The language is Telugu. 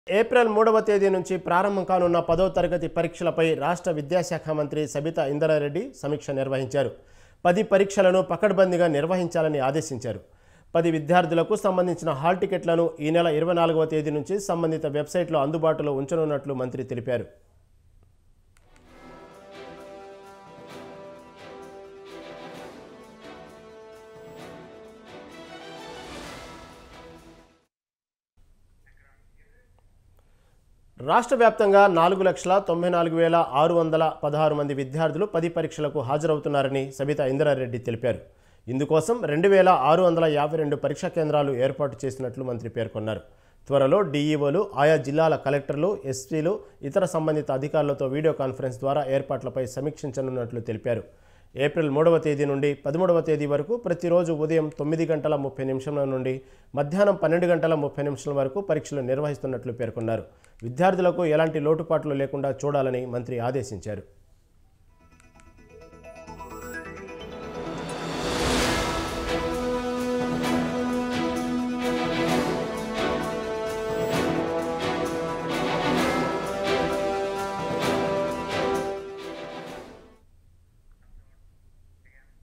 ఏప్రిల్ 3వ తేదీ నుంచి ప్రారంభం కానున్న 10వ తరగతి పరీక్షలపై రాష్ట్ర విద్యాశాఖ మంత్రి సబితా ఇంద్రారెడ్డి సమీక్ష నిర్వహించారు. 10 పరీక్షలను పకడ్బందీగా నిర్వహించాలని ఆదేశించారు. 10 విద్యార్థులకు సంబంధించిన హాల్ టికెట్లను ఈ నెల 24వ తేదీ నుంచి సంబంధిత వెబ్సైట్లో అందుబాటులో ఉంచనున్నట్లు మంత్రి తెలిపారు. రాష్ట్ర వ్యాప్తంగా 4,94,616 మంది విద్యార్థులు 10 పరీక్షలకు హాజరవుతున్నారని సబితా ఇంద్రారెడ్డి తెలిపారు. ఇందుకోసం 2,652 పరీక్షా కేంద్రాలు ఏర్పాటు చేసినట్లు మంత్రి పేర్కొన్నారు. త్వరలో డీఈఓలు, ఆయా జిల్లాల కలెక్టర్లు, ఎస్పీలు, ఇతర సంబంధిత అధికారులతో వీడియో కాన్ఫరెన్స్ ద్వారా ఏర్పాట్లపై సమీక్షించనున్నట్లు తెలిపారు. ఏప్రిల్ 3వ తేదీ నుండి 13వ తేదీ వరకు ప్రతిరోజు ఉదయం 9:30 నుండి మధ్యాహ్నం 12:30 వరకు పరీక్షలు నిర్వహిస్తున్నట్లు పేర్కొన్నారు. విద్యార్థులకు ఎలాంటి లోటుపాట్లు లేకుండా చూడాలని మంత్రి ఆదేశించారు.